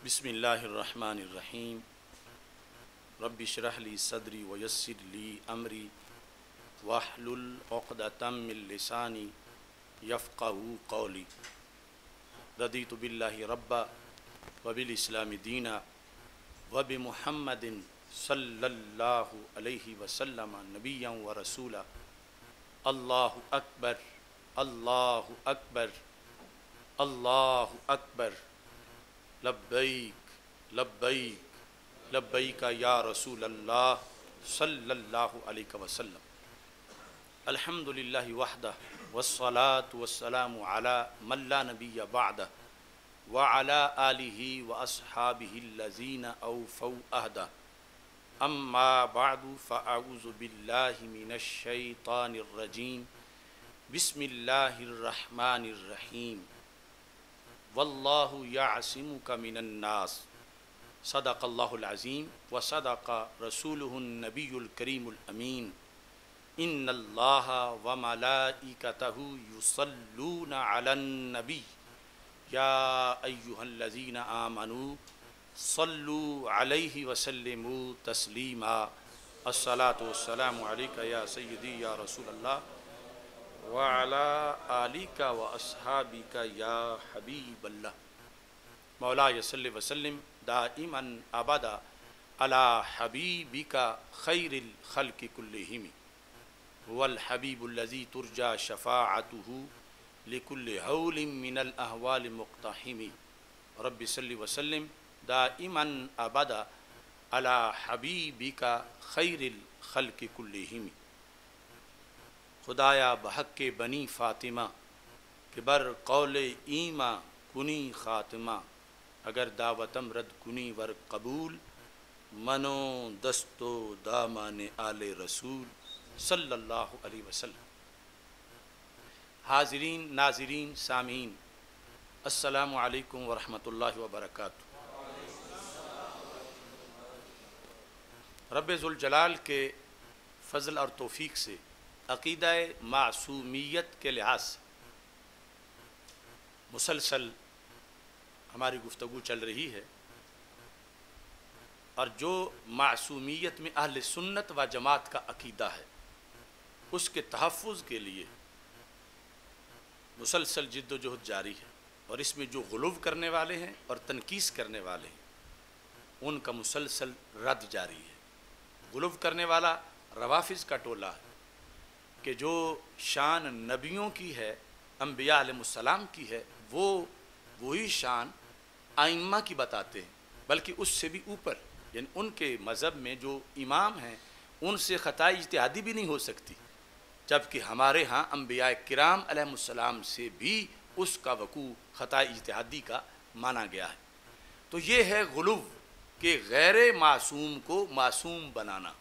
बिस्मिल्लाहिर रहमानिर रहीम। Rabbi इश्रह ली सदरी व यस्सिर ली अमरी वहलुल उक़दतम मिन लिसानी यफ़क़हू क़ौली। रदीतु बिल्लाहि रब्बा व बिल इस्लामी दीना व बि मुहम्मदिन सल्लल्लाहु अलैहि वसल्लम नबिय्यन व रसूला। अल्लाहु अकबर, अल्लाहु अकबर, अल्लाहु अकबर। लब्बैक लब्बैक लब्बैक या रसूल अल्लाह सल्लल्लाहु अलैहि वसल्लम। अल्हम्दुलिल्लाहि वहदह वस्सलातु वस्सलामु अला मन ला नबिय्य बअदह व अला आलिहि व अस्हाबिहि allज़ीना औफ़ौ अहदह। अम्मा बअदु फ़अऊज़ु बिल्लाहि मिनश शैतानिर रजीम। बिस्मिल्लाहिर रहमानिर रहीम। वल्लाहु यासिमुका मिनन्नास। सदक़ल्लाहुल अज़ीम व सदक़ रसूलुहुन नबियुल करीमुल अमीन। इन्नल्लाहा व मलाइकतहु युसल्लूना अलन नबी या अय्युहल्लज़ीना आमनू सल्लू अलैहि व सल्लिमू तस्लीमा। अस्सलातु वस्सलामु अलैका या सय्यदी या रसूलल्लाह व अला आलिका व अस्हाबिका या हबीबल्लाह। मौलाय सल्लि व सल्लिम दाइमन अबदा अला हबीबिका खैरिल खल्क़ि कुल्लिहिम वल हबीबुल्लज़ी तुरजा शफ़ाअतुहु लिकुल्लि हौलिन मिनल अहवालि मुक़्तहिम। रब्बि सल्लि व सल्लिम दाइमन अबदा अला हबीबिका खैरिल खल्क़ि कुल्लिहिम। खुदाया बहक़ बनी फ़ातिमा कि बर कौले ईमा कुनी ख़ातिमा। अगर दावतम रद कुनी वर कबूल मनो दस्तो दामाने आले रसूल सल्लल्लाहु अलैहि वसल्लम। हाज़रीन नाज़रीन सामीन अस्सलामु अलैकुम व रहमतुल्लाहि व बरकातुहू। रब्बे ज़ुल जलाल के फ़ज़ल और तौफ़ीक़ से अक़ीदा मासूमियत के लिहाज से मुसलसल हमारी गुफ्तगू चल रही है और जो मासूमियत में अहले सुन्नत व जमात का अक़ीदा है उसके तहफ़्फ़ुज़ के लिए मुसलसल जिद्दोजहद जारी है। और इसमें जो ग़ुलूव करने वाले हैं और तनकीस करने वाले हैं उनका मुसलसल रद्द जारी है। ग़ुलूव करने वाला रवाफ़िज़ का टोला है कि जो शान नबियों की है, अम्बिया अलैहिमुस्सलाम की है, वो वही शान आइम्मा की बताते हैं, बल्कि उससे भी ऊपर। यानी उनके मज़हब में जो इमाम हैं उनसे ख़ताए इज्तिहादी भी नहीं हो सकती, जबकि हमारे यहाँ अम्बिया किराम अलैहिमुस्सलाम से भी उसका वक़ू ख़ताए इज्तिहादी का माना गया है। तो ये है ग़ुलूव के गैर मासूम को मासूम बनाना।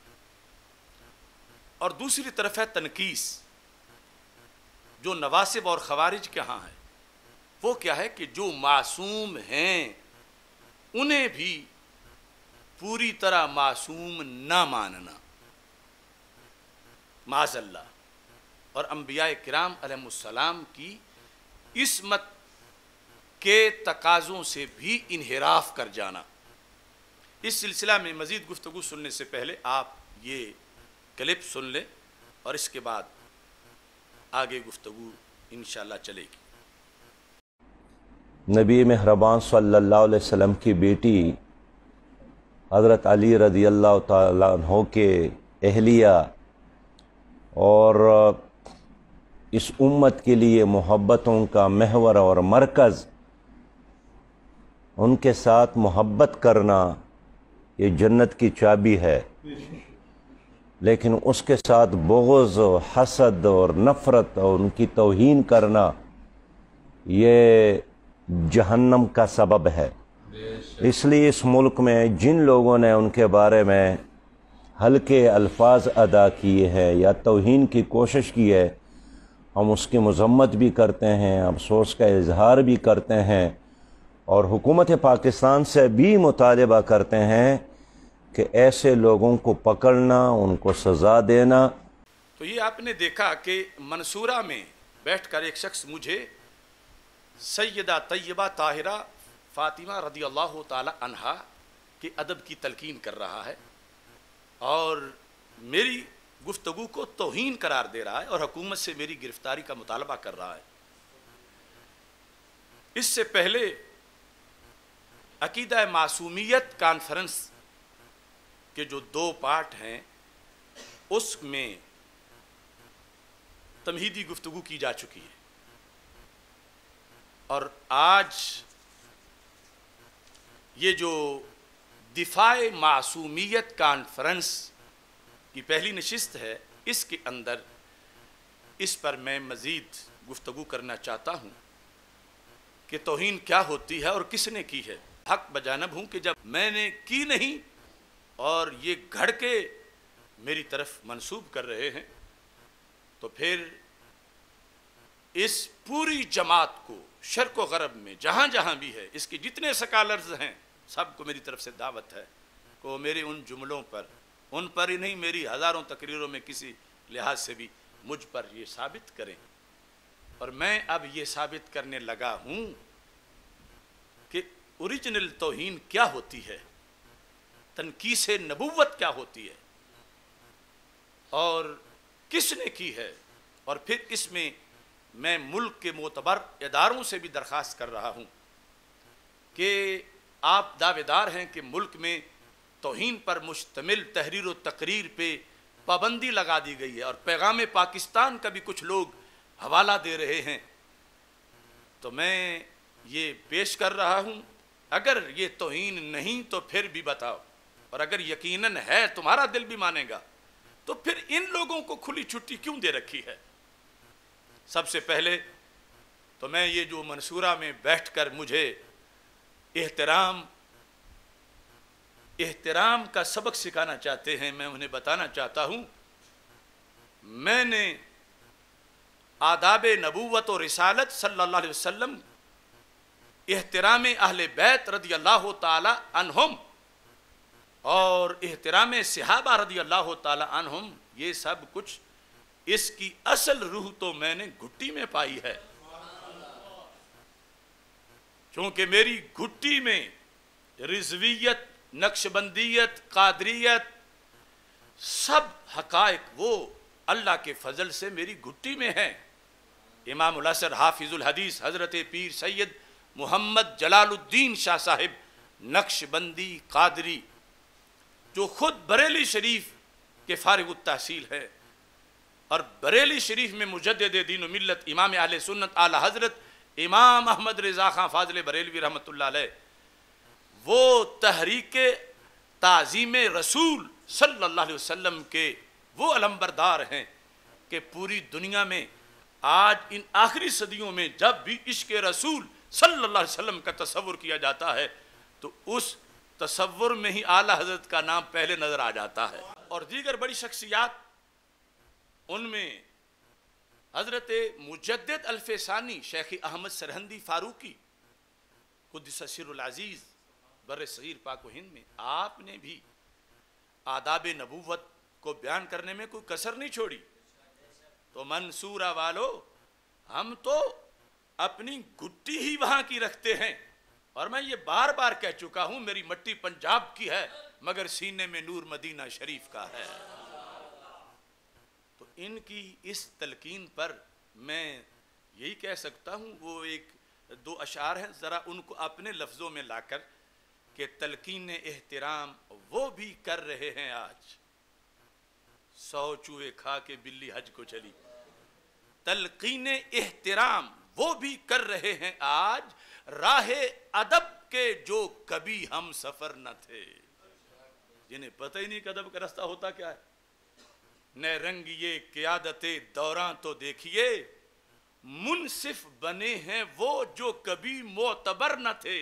और दूसरी तरफ है तनकीस, जो नवासिब और ख़वारिज के यहाँ है। वो क्या है कि जो मासूम हैं उन्हें भी पूरी तरह मासूम ना मानना, माज़ल्ला। और अम्बिया किराम अलैहिमुस्सलाम की इस्मत के तकाज़ों से भी इन्हिराफ कर जाना। इस सिलसिला में मज़ीद गुफ्तगू सुनने से पहले आप ये क्लिप सुन लें और इसके बाद आगे गुफ्तगू इंशाअल्लाह चलेगी। नबी मेहरबान सल्लल्लाहु अलैहि वसल्लम की बेटी हज़रत अली रज़ियल्लाहु ताला अन्हो के अहलिया और इस उम्मत के लिए मोहब्बतों का महवर और मरकज़, उनके साथ मोहब्बत करना ये जन्नत की चाबी है। लेकिन उसके साथ बुग़्ज़, हसद और नफ़रत और उनकी तौहीन करना ये जहन्नम का सबब है। इसलिए इस मुल्क में जिन लोगों ने उनके बारे में हल्के अल्फाज अदा किए हैं या तौहीन की कोशिश की है, हम उसकी मज़म्मत भी करते हैं, अफसोस का इजहार भी करते हैं और हुकूमत पाकिस्तान से भी मुतालबा करते हैं कि ऐसे लोगों को पकड़ना, उनको सज़ा देना। तो ये आपने देखा कि मंसूरा में बैठकर एक शख्स मुझे सैयदा तैयबा ताहिरा فاطمہ رضی اللہ تعالی عنہا کے ادب کی تلقین کر رہا ہے اور میری گفتگو کو توہین قرار دے رہا ہے اور حکومت سے میری گرفتاری کا مطالبہ کر رہا ہے۔ اس سے پہلے عقیدہ معصومیت کانفرنس کے جو 2 پارٹ ہیں اس میں تمہیدی گفتگو کی جا چکی ہے، اور آج یہ جو دفاع معصومیت کانفرنس کی پہلی نشست ہے، اس کے اندر اس پر میں مزید گفتگو کرنا چاہتا ہوں کہ توہین کیا ہوتی ہے اور کس نے کی ہے۔ حق بجانب ہوں کہ جب میں نے کی نہیں اور یہ گھڑ کے میری طرف منسوب کر رہے ہیں تو پھر اس پوری جماعت کو شرق و غرب میں جہاں جہاں بھی ہے، اس کے جتنے سکالرز ہیں سب کو میری طرف سے دعوت ہے کہ وہ میرے ان جملوں پر، ان پر ہی نہیں میری ہزاروں تقریروں میں کسی لحاظ سے بھی مجھ پر یہ ثابت کریں۔ اور میں اب یہ ثابت کرنے لگا ہوں کہ اوریجنل توہین کیا ہوتی ہے، تنقیص نبوت کیا ہوتی ہے اور کس نے کی ہے، اور پھر اس میں میں ملک کے معتبر اداروں سے بھی درخواست کر رہا ہوں کہ آپ دعوے دار ہیں کہ ملک میں توہین پر مشتمل تحریر و تقریر پہ پابندی لگا دی گئی ہے اور پیغام پاکستان کا بھی کچھ لوگ حوالہ دے رہے ہیں، تو میں یہ پیش کر رہا ہوں اگر یہ توہین نہیں تو پھر بھی بتاؤ، اور اگر یقیناً ہے تمہارا دل بھی مانے گا تو پھر ان لوگوں کو کھلی چھٹی کیوں دے رکھی ہے۔ سب سے پہلے تو میں یہ جو منصورہ میں بیٹھ کر مجھے احترام کا سبق سکھانا چاہتے ہیں، میں انہیں بتانا چاہتا ہوں میں نے آداب نبوت و رسالت صلی اللہ علیہ وسلم، احترام اہل بیت رضی اللہ تعالی عنہم اور احترام صحابہ رضی اللہ تعالی عنہم، یہ سب کچھ اس کی اصل روح تو میں نے گھٹی میں پائی ہے، چونکہ میری گھٹی میں رضویت، نقشبندیت، قادریت، سب حقائق وہ اللہ کے فضل سے میری گھٹی میں ہیں۔ امام العصر حافظ الحدیث حضرت پیر سید محمد جلال الدین شاہ صاحب نقشبندی قادری، جو خود بریلی شریف کے فارغ التحصیل ہے اور بریلی شریف میں مجدد دین و ملت امام اہل سنت اعلی حضرت امام احمد رضا خان فاضل بریلوی رحمۃ اللہ علیہ، وہ تحریک تعظیم رسول صلی اللہ علیہ وسلم کے وہ علمبردار ہیں کہ پوری دنیا میں آج ان آخری صدیوں میں جب بھی عشق رسول صلی اللہ علیہ وسلم کا تصور کیا جاتا ہے تو اس تصور میں ہی اعلیٰ حضرت کا نام پہلے نظر آ جاتا ہے، اور دیگر بڑی شخصیات ان میں حضرت مجدد الفسانی شیخ احمد سرہندی فاروقی قدس سر العزیز بر صغیر پاک و ہند میں آپ نے بھی آداب نبوت کو بیان کرنے میں کوئی کسر نہیں چھوڑی۔ تو منصورہ والو، ہم تو اپنی گھٹی ہی وہاں کی رکھتے ہیں، اور میں یہ بار بار کہہ چکا ہوں میری مٹی پنجاب کی ہے مگر سینے میں نور مدینہ شریف کا ہے۔ تو ان کی اس تلقین پر میں یہی کہہ سکتا ہوں، وہ 1-2 اشعار ہیں، ذرا ان کو اپنے لفظوں میں لا کر کہ تلقین احترام وہ بھی کر رہے ہیں آج، 100 چوہے کھا کے بلی حج کو چلی، تلقین احترام وہ بھی کر رہے ہیں آج، راہ ادب کے جو کبھی ہم سفر نہ تھے، جنہیں پتہ ہی نہیں کہ ادب کا راستہ ہوتا کیا ہے۔ نئے رنگ یہ قیادت دوراں تو دیکھیے، منصف بنے ہیں وہ جو کبھی معتبر نہ تھے۔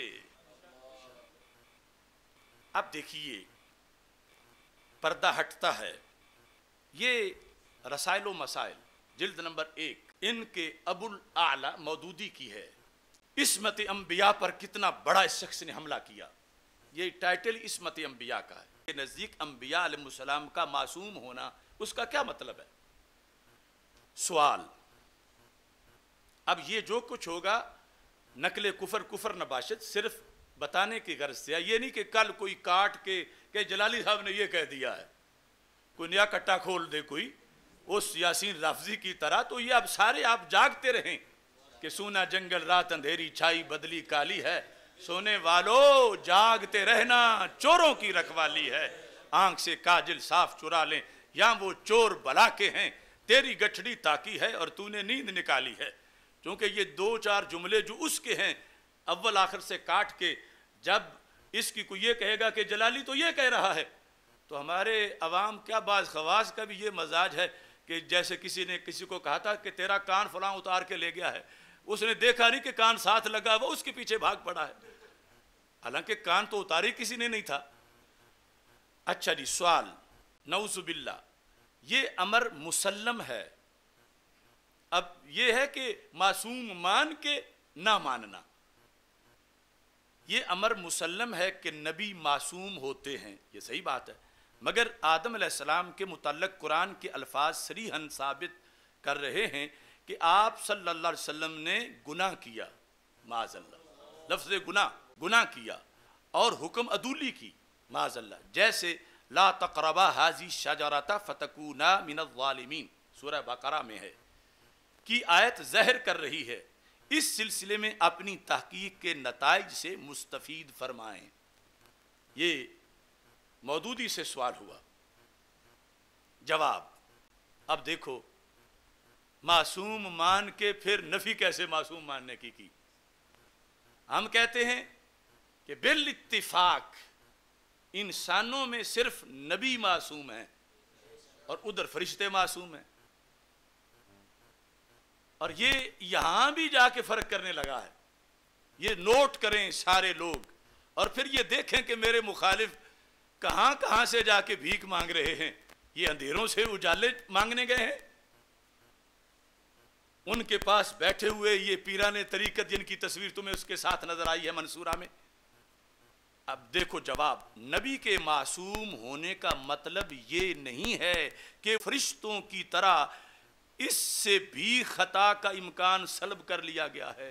اب دیکھیے پردہ ہٹتا ہے، یہ رسائل و مسائل جلد نمبر 1 ان کے ابو الاعلی مودودی کی ہے، عصمت انبیاء پر کتنا بڑا اس شخص نے حملہ کیا۔ یہ ٹائٹل عصمت انبیاء کا ہے، نزدیک انبیاء علیہ السلام کا معصوم ہونا اس کا کیا مطلب ہے؟ سوال، اب یہ جو کچھ ہوگا نقل کفر نباشت صرف بتانے کی غرض سے، یہ نہیں کہ کل کوئی کاٹ کے کہ جلالی صاحب نے یہ کہہ دیا ہے، کوئی نیا کٹا کھول دے کوئی اس یاسین لفظی کی طرح، تو یہ اب سارے آپ جاگتے رہیں کہ سونا جنگل رات اندھیری چھائی بدلی کالی ہے، سونے والو جاگتے رہنا چوروں کی رکھوالی ہے، آنکھ سے کاجل صاف چرا لیں یا وہ چور بلا کے ہیں، تیری گٹھڑی تاکی ہے اور تو نے نیند نکالی ہے۔ چونکہ یہ دو چار جملے جو اس کے ہیں اول آخر سے کاٹ کے، جب اس کی کوئی یہ کہے گا کہ جلالی تو یہ کہہ رہا ہے، تو ہمارے عوام کیا بعض خواص کا بھی یہ مزاج ہے کہ جیسے کسی نے کسی کو کہا تھا کہ تیرا کان فلاں اتار کے لے گیا ہے، اس نے دیکھا نہیں کہ کان ساتھ لگا وہ اس کے پیچھے بھاگ پڑا ہے، حالانکہ کان تو اتاری کسی نے نہیں تھا۔ اچھا جی، سوال، نعوذ باللہ، یہ امر مسلم ہے، اب یہ ہے کہ معصوم مان کے نہ ماننا، یہ امر مسلم ہے کہ نبی معصوم ہوتے ہیں، یہ صحیح بات ہے، مگر آدم علیہ السلام کے متعلق قرآن کے الفاظ صریحاً ثابت کر رہے ہیں کہ آپ صلی اللہ علیہ وسلم نے گناہ کیا، معاذ اللہ، لفظ گناہ کیا اور حکم عدولی کی، معاذ اللہ، جیسے لا تقربا هذه الشجرة فتكونا من الظالمین سورہ بقرہ میں ہے کی آیت ظاہر کر رہی ہے۔ اس سلسلے میں اپنی تحقیق کے نتائج سے مستفید فرمائیں۔ یہ مودودی سے سوال ہوا۔ جواب، اب دیکھو، معصوم مان کے پھر نفی کیسے معصوم ماننے کی؟ ہم کہتے ہیں کہ بالاتفاق انسانوں میں صرف نبی معصوم ہیں اور ادھر فرشتے معصوم ہیں، اور یہ یہاں بھی جا کے فرق کرنے لگا ہے۔ یہ نوٹ کریں سارے لوگ اور پھر یہ دیکھیں کہ میرے مخالف کہاں کہاں سے جا کے بھیک مانگ رہے ہیں، یہ اندھیروں سے اجالے مانگنے گئے ہیں، ان کے پاس بیٹھے ہوئے یہ پیران طریقت جن کی تصویر تمہیں اس کے ساتھ نظر آئی ہے منصورہ میں۔ اب دیکھو جواب، نبی کے معصوم ہونے کا مطلب یہ نہیں ہے کہ فرشتوں کی طرح اس سے بھی خطا کا امکان سلب کر لیا گیا ہے،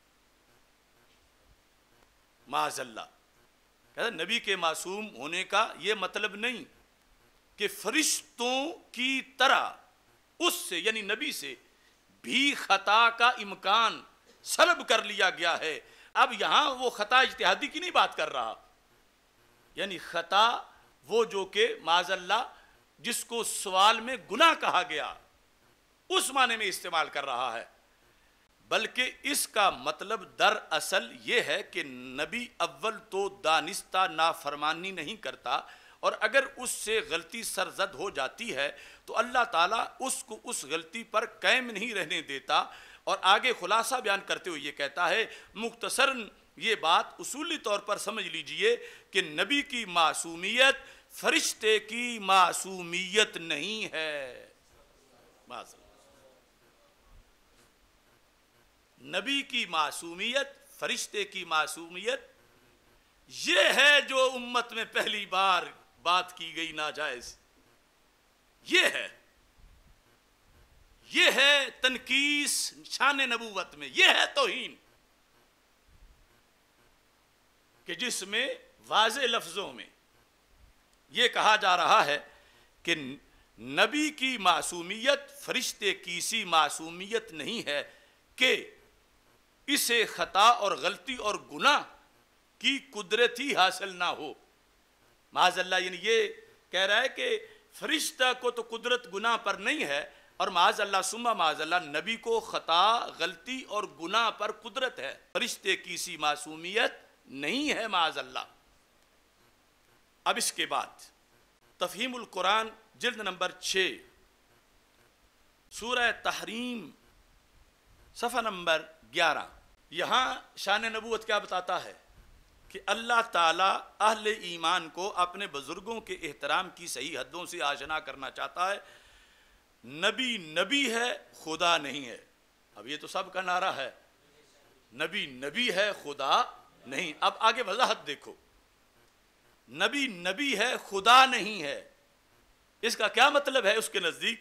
معاذ اللہ۔ کہتا نبی کے معصوم ہونے کا یہ مطلب نہیں کہ فرشتوں کی طرح اس سے یعنی نبی سے بھی خطا کا امکان سلب کر لیا گیا ہے۔ اب یہاں وہ خطا اجتہادی کی نہیں بات کر رہا، یعنی خطا وہ جو کہ معاذ اللہ جس کو سوال میں گناہ کہا گیا اس معنی میں استعمال کر رہا ہے، بلکہ اس کا مطلب دراصل یہ ہے کہ نبی اول تو دانستہ نافرمانی نہیں کرتا، اور اگر اس سے غلطی سرزد ہو جاتی ہے تو اللہ تعالیٰ اس کو اس غلطی پر قائم نہیں رہنے دیتا، اور آگے خلاصہ بیان کرتے ہوئے یہ کہتا ہے، مختصراً یہ بات اصولی طور پر سمجھ لیجئے کہ نبی کی معصومیت فرشتے کی معصومیت نہیں ہے، نبی کی معصومیت فرشتے کی معصومیت یہ ہے جو امت میں پہلی بار بات کی گئی ناجائز، یہ ہے تنقیص شان نبوت میں، یہ ہے توہین کہ جس میں واضح لفظوں میں یہ کہا جا رہا ہے کہ نبی کی معصومیت فرشتے کی سی معصومیت نہیں ہے کہ اسے خطا اور غلطی اور گناہ کی قدرت ہی حاصل نہ ہو، معاذ اللہ، یعنی یہ کہہ رہا ہے کہ فرشتہ کو تو قدرت گناہ پر نہیں ہے، اور معاذ اللہ ثم معاذ اللہ نبی کو خطا غلطی اور گناہ پر قدرت ہے، فرشتے کی سی معصومیت نہیں ہے، معاذ اللہ۔ اب اس کے بعد تفہیم القرآن جلد نمبر 6 سورہ تحریم صفحہ نمبر 11، یہاں شان نبوت کیا بتاتا ہے کہ اللہ تعالیٰ اہل ایمان کو اپنے بزرگوں کے احترام کی صحیح حدوں سے آشنا کرنا چاہتا ہے۔ نبی نبی ہے، خدا نہیں ہے۔ اب یہ تو سب کا نعرہ ہے، نبی نبی ہے، خدا نہیں۔ اب آگے وضاحت دیکھو، نبی نبی ہے، خدا نہیں ہے، اس کا کیا مطلب ہے؟ اس کے نزدیک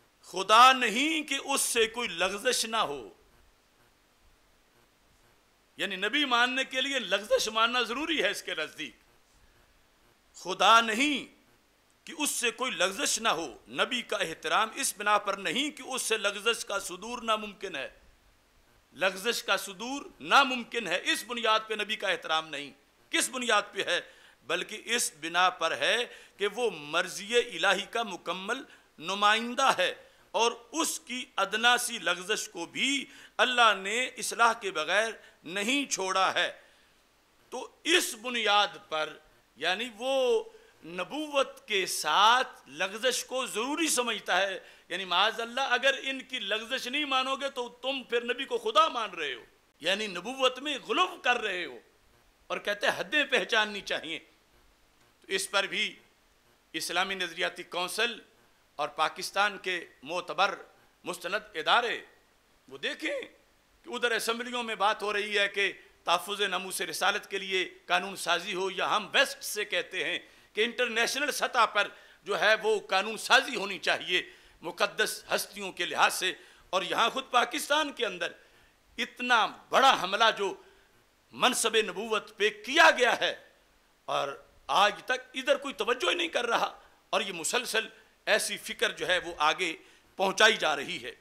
خدا نہیں کہ اس سے کوئی لغزش نہ ہو، یعنی نبی ماننے کے لیے لغزش ماننا ضروری ہے اس کے نزدیک، خدا نہیں کہ اس سے کوئی لغزش نہ ہو، نبی کا احترام اس بنا پر نہیں کہ اس سے لغزش کا صدور ناممکن ہے، لغزش کا صدور ناممکن ہے، اس بنیاد پہ نبی کا احترام نہیں۔ کس بنیاد پہ ہے؟ بلکہ اس بنا پر ہے کہ وہ مرضی الہی کا مکمل نمائندہ ہے، اور اس کی ادنا سی لغزش کو بھی اللہ نے اصلاح کے بغیر نہیں چھوڑا ہے۔ تو اس بنیاد پر یعنی وہ نبوت کے ساتھ لغزش کو ضروری سمجھتا ہے، یعنی معاذ اللہ اگر ان کی لغزش نہیں مانو گے تو تم پھر نبی کو خدا مان رہے ہو، یعنی نبوت میں غلو کر رہے ہو، اور کہتے ہیں حدیں پہچاننی چاہیے۔ تو اس پر بھی اسلامی نظریاتی کونسل اور پاکستان کے معتبر مستند ادارے وہ دیکھیں کہ ادھر اسمبلیوں میں بات ہو رہی ہے کہ تحفظ ناموس رسالت کے لیے قانون سازی ہو، یا ہم ویسٹ سے کہتے ہیں کہ انٹرنیشنل سطح پر جو ہے وہ قانون سازی ہونی چاہیے مقدس ہستیوں کے لحاظ سے، اور یہاں خود پاکستان کے اندر اتنا بڑا حملہ جو منصب نبوت پہ کیا گیا ہے، اور آج تک ادھر کوئی توجہ ہی نہیں کر رہا، اور یہ مسلسل ایسی فکر جو ہے وہ آگے پہنچائی جا رہی ہے۔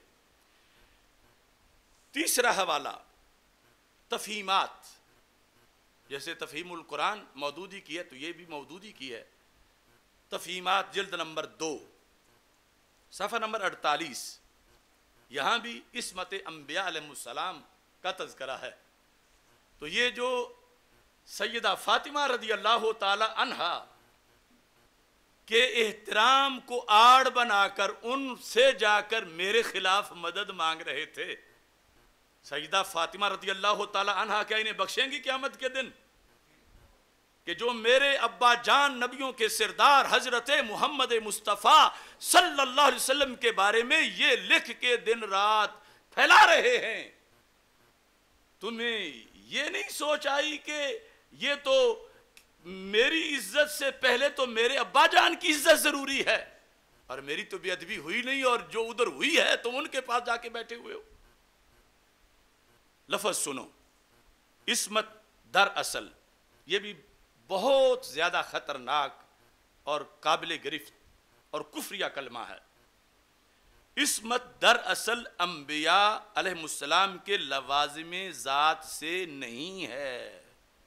تیسرا حوالہ تفہیمات، جیسے تفہیم القرآن مودودی کی ہے تو یہ بھی مودودی کی ہے۔ تفہیمات جلد نمبر 2 صفحہ نمبر 48، یہاں بھی عصمت انبیاء علیہ السلام کا تذکرہ ہے۔ تو یہ جو سیدہ فاطمہ رضی اللہ تعالی عنہا کے احترام کو آڑ بنا کر ان سے جا کر میرے خلاف مدد مانگ رہے تھے، سیدہ فاطمہ رضی اللہ تعالی عنہا کیا انہیں بخشیں گی قیامت کے دن؟ کہ جو میرے ابا جان نبیوں کے سردار حضرت محمد مصطفیٰ صلی اللہ علیہ وسلم کے بارے میں یہ لکھ کے دن رات پھیلا رہے ہیں، تمہیں یہ نہیں سوچ آئی کہ یہ تو میری عزت سے پہلے تو میرے ابا جان کی عزت ضروری ہے، اور میری تو بے ادبی ہوئی نہیں، اور جو ادھر ہوئی ہے تم ان کے پاس جا کے بیٹھے ہوئے ہو۔ لفظ سنو، عصمت در اصل، یہ بھی بہت زیادہ خطرناک اور قابل گرفت اور کفریہ کلمہ ہے۔ عصمت در اصل انبیاء علیہ السلام کے لوازم ذات سے نہیں ہے،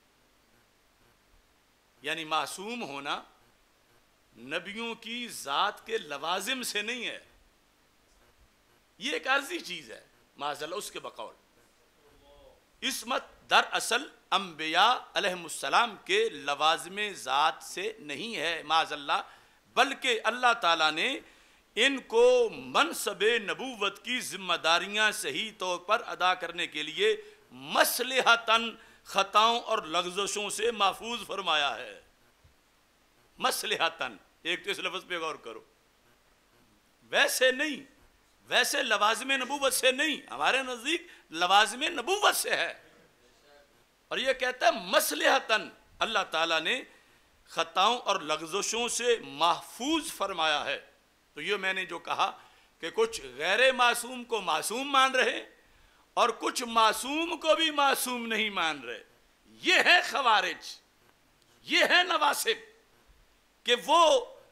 یعنی معصوم ہونا نبیوں کی ذات کے لوازم سے نہیں ہے، یہ ایک عارضی چیز ہے معاذ اللہ اس کے بقول۔ عصمت در اصل انبیاء علیہ السلام کے لوازم ذات سے نہیں ہے معاذ اللہ، بلکہ اللہ تعالیٰ نے ان کو منصب نبوت کی ذمہ داریاں صحیح طور پر ادا کرنے کے لیے مصلحتاً خطاؤں اور لغزشوں سے محفوظ فرمایا ہے۔ مصلحتاً، ایک تو اس لفظ پہ غور کرو، ویسے نہیں، ویسے لوازم نبوت سے نہیں، ہمارے نزدیک لوازم نبوت سے ہے، اور یہ کہتا ہے مصلحتاً اللہ تعالیٰ نے خطاؤں اور لغزشوں سے محفوظ فرمایا ہے۔ تو یہ میں نے جو کہا کہ کچھ غیر معصوم کو معصوم مان رہے اور کچھ معصوم کو بھی معصوم نہیں مان رہے، یہ ہے خوارج، یہ ہے نواسب، کہ وہ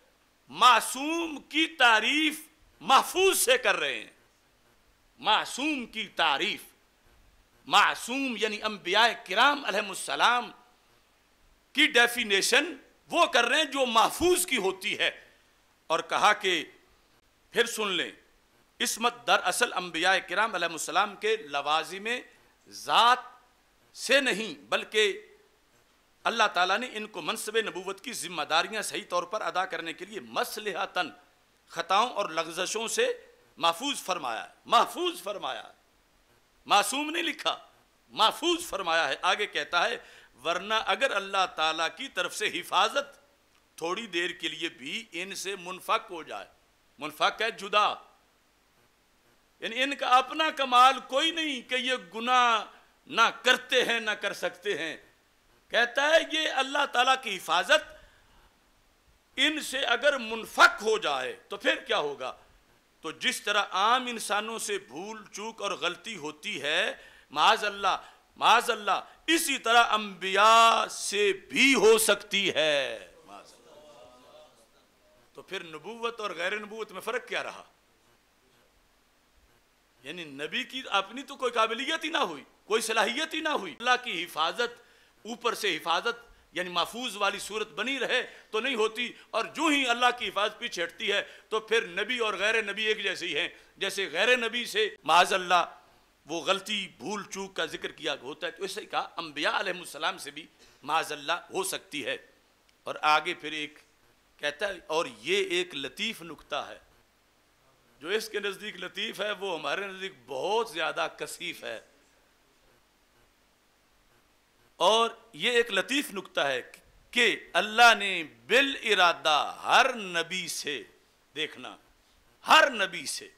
معصوم کی تعریف محفوظ سے کر رہے ہیں۔ معصوم کی تعریف، معصوم یعنی انبیاء کرام علیہ السلام کی ڈیفینیشن وہ کر رہے ہیں جو محفوظ کی ہوتی ہے، اور کہا کہ پھر سن لیں، عصمت در اصل انبیاء کرام علیہ السلام کے لوازم ذات سے نہیں، بلکہ اللہ تعالیٰ نے ان کو منصب نبوت کی ذمہ داریاں صحیح طور پر ادا کرنے کے لیے مصلحتاً خطاؤں اور لغزشوں سے محفوظ فرمایا ہے۔ محفوظ فرمایا ہے، معصوم نہیں لکھا، محفوظ فرمایا ہے۔ آگے کہتا ہے ورنہ اگر اللہ تعالیٰ کی طرف سے حفاظت تھوڑی دیر کے لیے بھی ان سے منفک ہو جائے، منفک ہے جدا، یعنی ان کا اپنا کمال کوئی نہیں کہ یہ گناہ نہ کرتے ہیں نہ کر سکتے ہیں، کہتا ہے یہ اللہ تعالیٰ کی حفاظت ان سے اگر منفک ہو جائے تو پھر کیا ہوگا؟ تو جس طرح عام انسانوں سے بھول چوک اور غلطی ہوتی ہے، معاذ اللہ معاذ اللہ اسی طرح انبیاء سے بھی ہو سکتی ہے، معاذ اللہ۔ تو پھر نبوت اور غیر نبوت میں فرق کیا رہا؟ یعنی نبی کی اپنی تو کوئی قابلیت ہی نہ ہوئی، کوئی صلاحیت ہی نہ ہوئی، اللہ کی حفاظت اوپر سے حفاظت یعنی محفوظ والی صورت بنی رہے تو نہیں ہوتی، اور جو ہی اللہ کی حفاظت پیچھے ہٹتی ہے تو پھر نبی اور غیر نبی ایک جیسے ہی ہیں۔ جیسے غیر نبی سے معاذ اللہ وہ غلطی بھول چوک کا ذکر کیا ہوتا ہے، تو اسے کہا انبیاء علیہ السلام سے بھی معاذ اللہ ہو سکتی ہے۔ اور آگے پھر ایک کہتا ہے اور یہ ایک لطیف نکتہ ہے، جو اس کے نزدیک لطیف ہے وہ ہمارے نزدیک بہت زیادہ کثیف ہے۔ اور یہ ایک لطیف نکتہ ہے کہ اللہ نے بالارادہ ہر نبی سے، دیکھنا ہر نبی سے،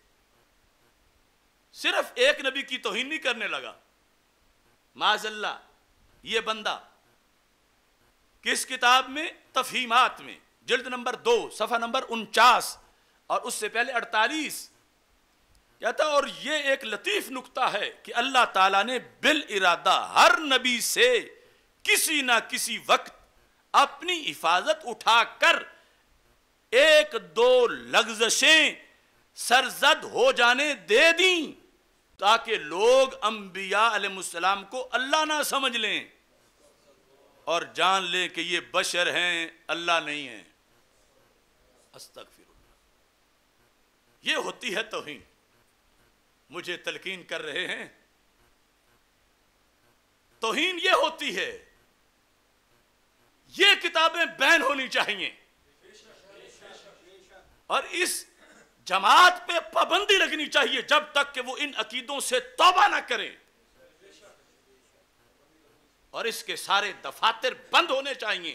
صرف ایک نبی کی توہین نہیں کرنے لگا معاذ اللہ یہ بندہ۔ کس کتاب میں؟ تفہیمات میں، جلد نمبر 2 صفحہ نمبر 49 اور اس سے پہلے 48 کہتا اور یہ ایک لطیف نکتہ ہے کہ اللہ تعالیٰ نے بالارادہ ہر نبی سے کسی نہ کسی وقت اپنی حفاظت اٹھا کر ایک دو لغزشیں سرزد ہو جانے دے دیں تاکہ لوگ انبیاء علیہ السلام کو اللہ نہ سمجھ لیں اور جان لیں کہ یہ بشر ہیں، اللہ نہیں ہیں۔ استغفر اللہ، یہ ہوتی ہے توہین۔ مجھے تلقین کر رہے ہیں، توہین یہ ہوتی ہے۔ یہ کتابیں بین ہونی چاہیے اور اس جماعت پہ پابندی لگنی چاہیے جب تک کہ وہ ان عقیدوں سے توبہ نہ کریں، اور اس کے سارے دفاتر بند ہونے چاہیے۔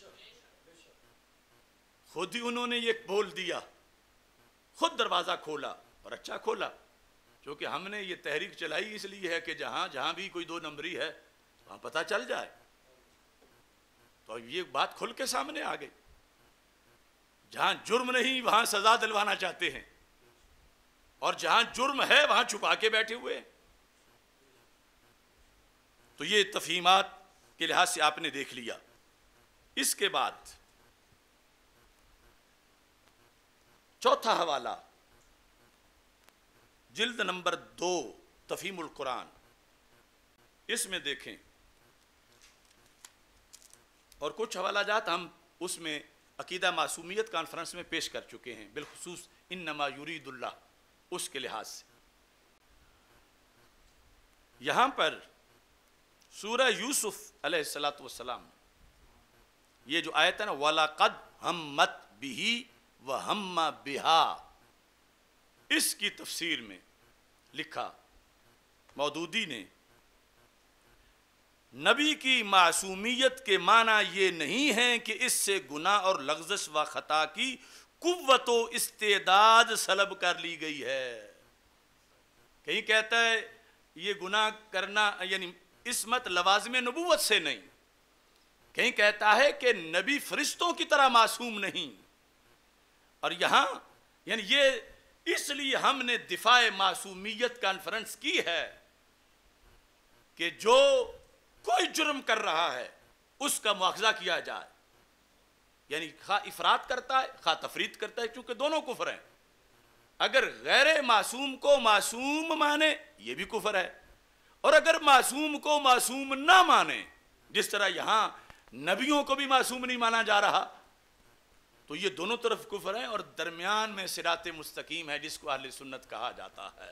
خود ہی انہوں نے یہ بول دیا، خود دروازہ کھولا، اور اچھا کھولا، کیونکہ ہم نے یہ تحریک چلائی اس لیے ہے کہ جہاں بھی کوئی 2 نمبری ہے وہاں پتہ چل جائے، تو یہ بات کھل کے سامنے آ گئی۔ جہاں جرم نہیں وہاں سزا دلوانا چاہتے ہیں، اور جہاں جرم ہے وہاں چھپا کے بیٹھے ہوئے ہیں۔ تو یہ تفہیمات کے لحاظ سے آپ نے دیکھ لیا۔ اس کے بعد چوتھا حوالہ جلد نمبر 2 تفہیم القرآن، اس میں دیکھیں، اور کچھ حوالہ جات ہم اس میں عقیدہ معصومیت کانفرنس میں پیش کر چکے ہیں، بالخصوص انما یرید اللہ، اس کے لحاظ سے۔ یہاں پر سورہ یوسف علیہ السلام یہ جو آیت ہے نا وَلَقَدْ هَمَّتْ بِهِ وَهَمَّ بِهَا، اس کی تفسیر میں لکھا مودودی نے، نبی کی معصومیت کے معنی یہ نہیں ہے کہ اس سے گناہ اور لغزش و خطا کی قوت و استعداد سلب کر لی گئی ہے۔ کہیں کہتا ہے یہ گناہ کرنا یعنی عصمت لوازم نبوت سے نہیں، کہیں کہتا ہے کہ نبی فرشتوں کی طرح معصوم نہیں، اور یہاں یعنی یہ اس لیے ہم نے دفاع معصومیت کانفرنس کی ہے کہ جو کوئی جرم کر رہا ہے اس کا مواخذہ کیا جائے، یعنی خواہ افراط کرتا ہے خواہ تفریط کرتا ہے، چونکہ دونوں کفر ہیں۔ اگر غیر معصوم کو معصوم مانے یہ بھی کفر ہے، اور اگر معصوم کو معصوم نہ مانے، جس طرح یہاں نبیوں کو بھی معصوم نہیں مانا جا رہا، تو یہ دونوں طرف کفر ہیں، اور درمیان میں صراط مستقیم ہے جس کو اہل سنت کہا جاتا ہے۔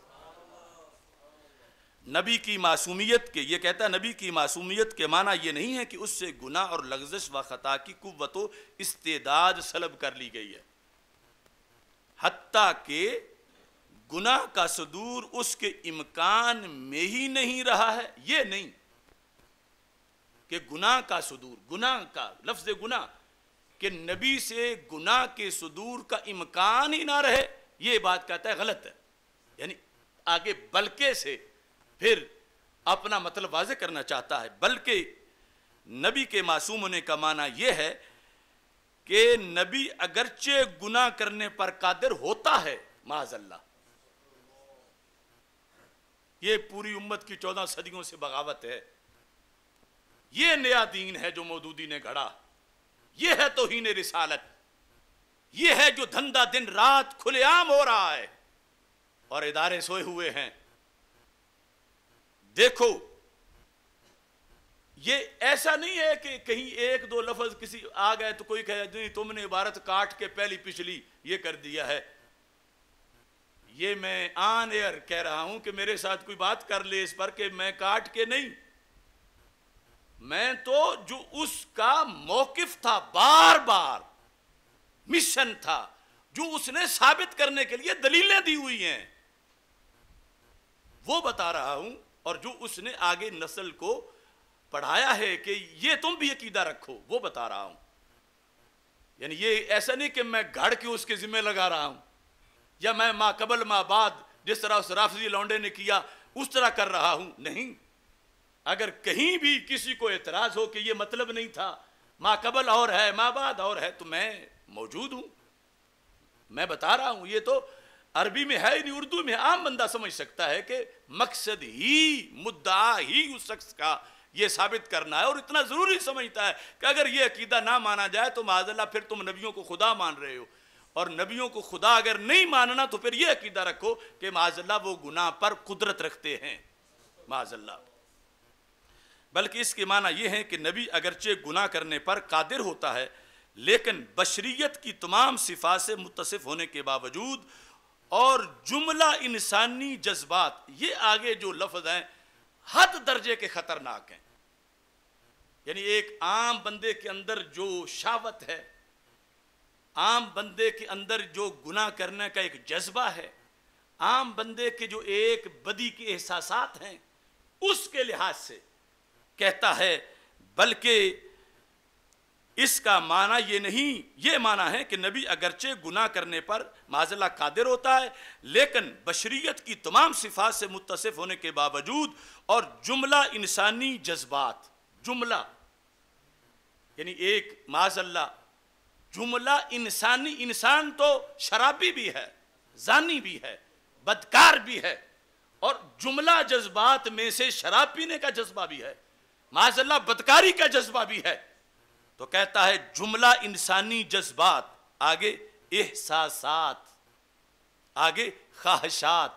نبی کی معصومیت کے یہ کہتا ہے نبی کی معصومیت کے معنی یہ نہیں ہے کہ اس سے گناہ اور لغزش و خطا کی قوت و استعداد سلب کر لی گئی ہے، حتیٰ کہ گناہ کا صدور اس کے امکان میں ہی نہیں رہا ہے۔ یہ نہیں کہ گناہ کا صدور، گناہ کا لفظ گناہ کہ نبی سے گناہ کے صدور کا امکان ہی نہ رہے، یہ بات کہتا ہے غلط ہے، یعنی آگے بلکہ سے پھر اپنا مطلب واضح کرنا چاہتا ہے، بلکہ نبی کے معصوم ہونے کا معنی یہ ہے کہ نبی اگرچہ گناہ کرنے پر قادر ہوتا ہے، معاذ اللہ، یہ پوری امت کی 14 صدیوں سے بغاوت ہے، یہ نیا دین ہے جو مودودی نے گھڑا، یہ ہے توہین رسالت، یہ ہے جو دھندا دن رات کھلے عام ہو رہا ہے اور ادارے سوئے ہوئے ہیں۔ دیکھو یہ ایسا نہیں ہے کہ کہیں ایک دو لفظ کسی آ گئے تو کوئی کہے نہیں تم نے عبارت کاٹ کے پہلی پچھلی یہ کر دیا ہے۔ یہ میں آن ایئر کہہ رہا ہوں کہ میرے ساتھ کوئی بات کر لے اس پر کہ میں کاٹ کے نہیں، میں تو جو اس کا موقف تھا، بار بار مشن تھا، جو اس نے ثابت کرنے کے لیے دلیلیں دی ہوئی ہیں، وہ بتا رہا ہوں، اور جو اس نے آگے نسل کو پڑھایا ہے کہ یہ تم بھی عقیدہ رکھو، وہ بتا رہا ہوں۔ یعنی یہ ایسا نہیں کہ میں گھڑ کے اس کے ذمہ لگا رہا ہوں، یا میں ما قبل ما بعد جس طرح اس رافضی لونڈے نے کیا اس طرح کر رہا ہوں، نہیں۔ اگر کہیں بھی کسی کو اعتراض ہو کہ یہ مطلب نہیں تھا، ما قبل اور ہے ما بعد اور ہے، تو میں موجود ہوں، میں بتا رہا ہوں۔ یہ تو عربی میں ہے نہیں، اردو میں عام بندہ سمجھ سکتا ہے کہ مقصد ہی مدعا ہی اس شخص کا یہ ثابت کرنا ہے، اور اتنا ضروری سمجھتا ہے کہ اگر یہ عقیدہ نہ مانا جائے تو معاذ اللہ پھر تم نبیوں کو خدا مان رہے ہو، اور نبیوں کو خدا اگر نہیں ماننا تو پھر یہ عقیدہ رکھو کہ معاذ اللہ وہ گناہ پر قدرت رکھتے ہیں، معاذ اللہ۔ بلکہ اس کے معنی یہ ہے کہ نبی اگرچہ گناہ کرنے پر قادر ہوتا ہے، لیکن بشریت کی تمام صفات سے متصف ہونے کے باوجود اور جملہ انسانی جذبات، یہ آگے جو لفظ ہیں حد درجے کے خطرناک ہیں۔ یعنی ایک عام بندے کے اندر جو شہوت ہے، عام بندے کے اندر جو گناہ کرنے کا ایک جذبہ ہے، عام بندے کے جو ایک بدی کے احساسات ہیں، اس کے لحاظ سے کہتا ہے، بلکہ اس کا معنی یہ نہیں، یہ معنی ہے کہ نبی اگرچہ گناہ کرنے پر معاذ اللہ قادر ہوتا ہے، لیکن بشریت کی تمام صفات سے متصف ہونے کے باوجود اور جملہ انسانی جذبات، جملہ یعنی ایک معاذ اللہ جملہ انسانی، انسان تو شرابی بھی ہے، زانی بھی ہے، بدکار بھی ہے، اور جملہ جذبات میں سے شراب پینے کا جذبہ بھی ہے، معاذ اللہ بدکاری کا جذبہ بھی ہے، تو کہتا ہے جملہ انسانی جذبات، آگے احساسات، آگے خواہشات،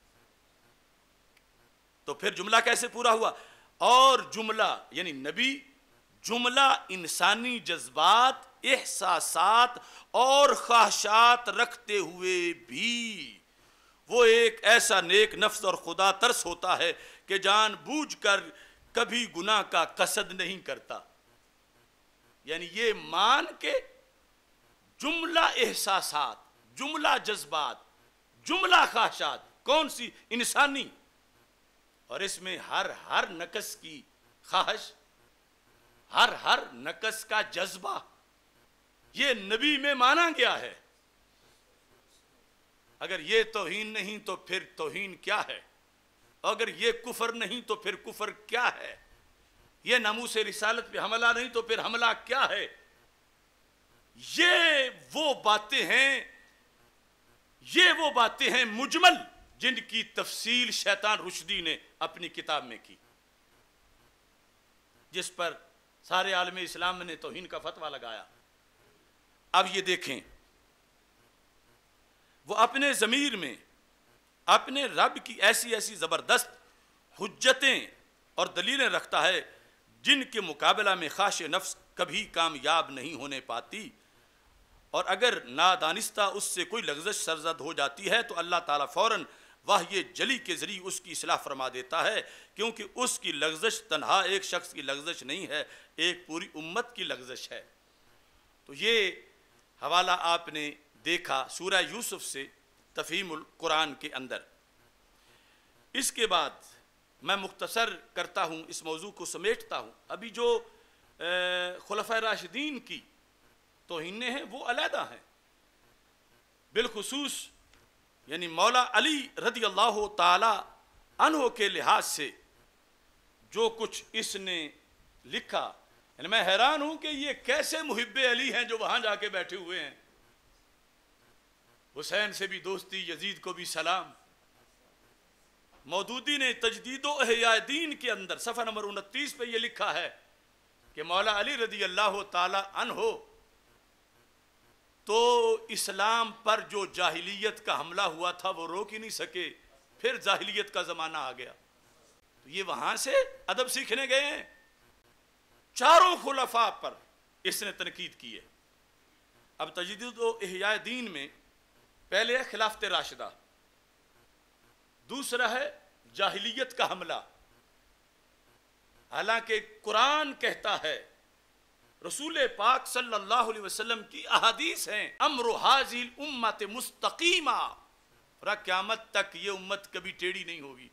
تو پھر جملہ کیسے پورا ہوا؟ اور جملہ یعنی نبی جملہ انسانی جذبات، احساسات اور خواہشات رکھتے ہوئے بھی وہ ایک ایسا نیک نفس اور خدا ترس ہوتا ہے کہ جان بوجھ کر کبھی گناہ کا قصد نہیں کرتا۔ یعنی یہ مان کے جملہ احساسات، جملہ جذبات، جملہ خواہشات، کون سی؟ انسانی، اور اس میں ہر نقص کی خواہش، ہر نقص کا جذبہ یہ نبی میں مانا گیا ہے۔ اگر یہ توہین نہیں تو پھر توہین کیا ہے؟ اگر یہ کفر نہیں تو پھر کفر کیا ہے؟ یہ ناموس رسالت پہ حملہ نہیں تو پھر حملہ کیا ہے؟ یہ وہ باتیں ہیں مجمل جن کی تفصیل شیطان رشدی نے اپنی کتاب میں کی، جس پر سارے عالم اسلام نے توہین کا فتویٰ لگایا۔ اب یہ دیکھیں، وہ اپنے ضمیر میں اپنے رب کی ایسی ایسی زبردست حجتیں اور دلیلیں رکھتا ہے جن کے مقابلہ میں خواہش نفس کبھی کامیاب نہیں ہونے پاتی، اور اگر نادانستہ اس سے کوئی لغزش سرزد ہو جاتی ہے تو اللہ تعالیٰ فوراً وحی جلی کے ذریعے اس کی اصلاح فرما دیتا ہے، کیونکہ اس کی لغزش تنہا ایک شخص کی لغزش نہیں ہے، ایک پوری امت کی لغزش ہے۔ تو یہ حوالہ آپ نے دیکھا سورہ یوسف سے تفہیم القرآن کے اندر۔ اس کے بعد میں مختصر کرتا ہوں، اس موضوع کو سمیٹتا ہوں۔ ابھی جو خلفائے راشدین کی توہینیں ہیں وہ علیحدہ ہیں، بالخصوص یعنی مولا علی رضی اللہ تعالی عنہ کے لحاظ سے جو کچھ اس نے لکھا، یعنی میں حیران ہوں کہ یہ کیسے محب علی ہیں جو وہاں جا کے بیٹھے ہوئے ہیں۔ حسین سے بھی دوستی، یزید کو بھی سلام، مودودی نے تجدید و احیاء دین کے اندر صفحہ نمبر 29 پہ یہ لکھا ہے کہ مولا علی رضی اللہ تعالی عنہ تو اسلام پر جو جاہلیت کا حملہ ہوا تھا وہ روک ہی نہیں سکے، پھر جاہلیت کا زمانہ آ گیا، تو یہ وہاں سے ادب سیکھنے گئے ہیں۔ چاروں خلفاء پر اس نے تنقید کی ہے۔ اب تجدید و احیاء دین میں پہلے ہے خلافت راشدہ، دوسرا ہے جاہلیت کا حملہ، حالانکہ قرآن کہتا ہے، رسول پاک صلی اللہ علیہ وسلم کی احادیث ہیں، امر ھذہ الامت مستقیمہ، اور قیامت تک یہ امت کبھی ٹیڑھی نہیں ہوگی،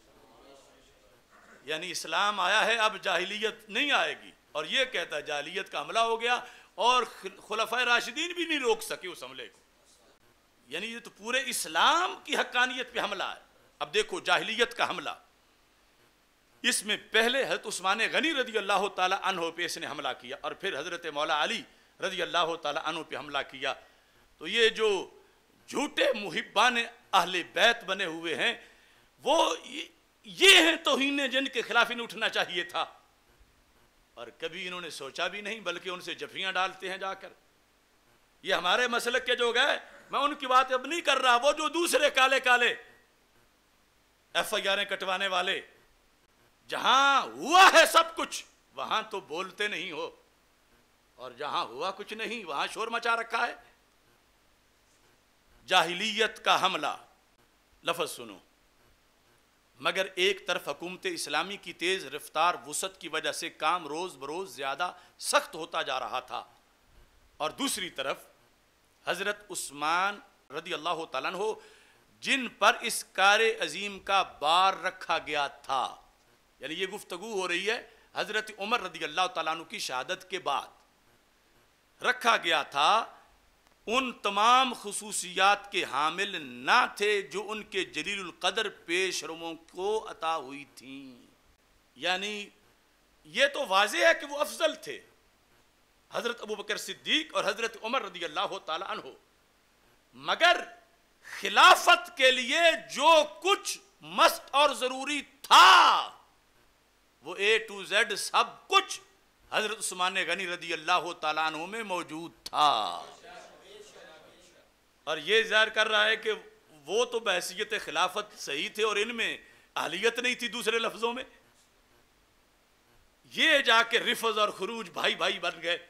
یعنی اسلام آیا ہے، اب جاہلیت نہیں آئے گی، اور یہ کہتا ہے جاہلیت کا حملہ ہو گیا اور خلفائے راشدین بھی نہیں روک سکے اس حملے کو، یعنی یہ تو پورے اسلام کی حقانیت پہ حملہ ہے۔ اب دیکھو جاہلیت کا حملہ، اس میں پہلے حضرت عثمان غنی رضی اللہ تعالی عنہ پہ اس نے حملہ کیا، اور پھر حضرت مولا علی رضی اللہ تعالی عنہ پہ حملہ کیا۔ تو یہ جو جھوٹے محبان اہل بیت بنے ہوئے ہیں، وہ یہ ہیں توہین جن کے خلاف انہیں اٹھنا چاہیے تھا، اور کبھی انہوں نے سوچا بھی نہیں، بلکہ ان سے جفیاں ڈالتے ہیں جا کر۔ یہ ہمارے مسلک کے جو گئے، میں ان کی بات اب نہیں کر رہا، وہ جو دوسرے کالے کالے ایف آئی آریں کٹوانے والے، جہاں ہوا ہے سب کچھ وہاں تو بولتے نہیں ہو، اور جہاں ہوا کچھ نہیں وہاں شور مچا رکھا ہے۔ جاہلیت کا حملہ، لفظ سنو، مگر ایک طرف حکومت اسلامی کی تیز رفتار وسعت کی وجہ سے کام روز بروز زیادہ سخت ہوتا جا رہا تھا، اور دوسری طرف حضرت عثمان رضی اللہ تعالیٰ عنہ جن پر اس کار عظیم کا بار رکھا گیا تھا، یعنی یہ گفتگو ہو رہی ہے حضرت عمر رضی اللہ تعالیٰ عنہ کی شہادت کے بعد، رکھا گیا تھا، ان تمام خصوصیات کے حامل نہ تھے جو ان کے جلیل القدر پیش رووں کو عطا ہوئی تھیں۔ یعنی یہ تو واضح ہے کہ وہ افضل تھے، حضرت ابوبکر صدیق اور حضرت عمر رضی اللہ تعالی عنہ، مگر خلافت کے لیے جو کچھ مست اور ضروری تھا وہ اے ٹو زیڈ سب کچھ حضرت عثمان غنی رضی اللہ تعالیٰ عنہ میں موجود تھا، اور یہ ظاہر کر رہا ہے کہ وہ تو بحیثیت خلافت صحیح تھے اور ان میں اہلیت نہیں تھی، دوسرے لفظوں میں یہ جا کے رفض اور خروج بھائی بھائی بن گئے۔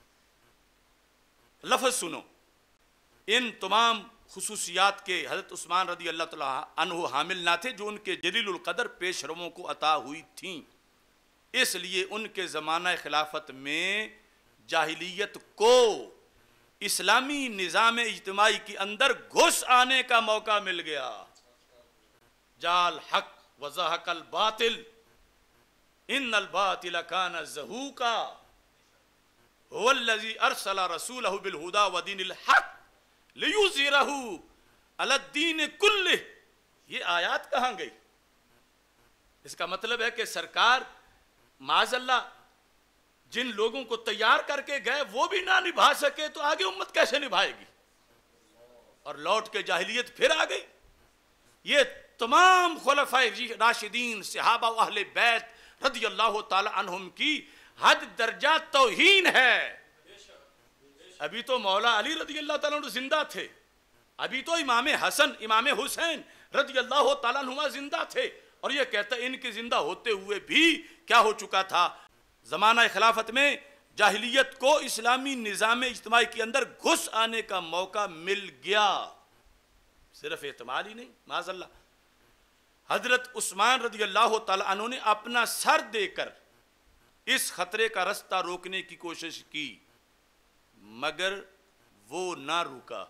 لفظ سنو، ان تمام خصوصیات کے حضرت عثمان رضی اللہ تعالیٰ عنہ حامل نہ تھے جو ان کے جلیل القدر پیش رووں کو عطا ہوئی تھیں، اس لیے ان کے زمانہ خلافت میں جاہلیت کو اسلامی نظام اجتماعی کے اندر گھس آنے کا موقع مل گیا۔ جال حق وزہق الباطل ان الباطل کان زہوقا هو الذی ارسل رسولہ بالہدی ودین الحق لیظہرہ علی الدین کلہ۔ یہ آیات کہاں گئی؟ اس کا مطلب ہے کہ سرکار معاذ اللہ جن لوگوں کو تیار کر کے گئے وہ بھی نہ نبھا سکے تو آگے امت کیسے نبھائے گی؟ اور لوٹ کے جاہلیت پھر آ گئی۔ یہ تمام خلفائے راشدین، صحابہ و اہل بیت رضی اللہ تعالی عنہم کی حد درجہ توہین ہے۔ ابھی تو مولا علی رضی اللہ تعالیٰ عنہ زندہ تھے، ابھی تو امام حسن امام حسین رضی اللہ تعالیٰ عنہ زندہ تھے، اور یہ کہتا ہے ان کے زندہ ہوتے ہوئے بھی کیا ہو چکا تھا؟ زمانہ خلافت میں جاہلیت کو اسلامی نظام اجتماعی کے اندر گھس آنے کا موقع مل گیا۔ صرف احتمال ہی نہیں، معاذ اللہ، حضرت عثمان رضی اللہ تعالیٰ عنہ نے اپنا سر دے کر اس خطرے کا رستہ روکنے کی کوشش کی، مگر وہ نہ رکا۔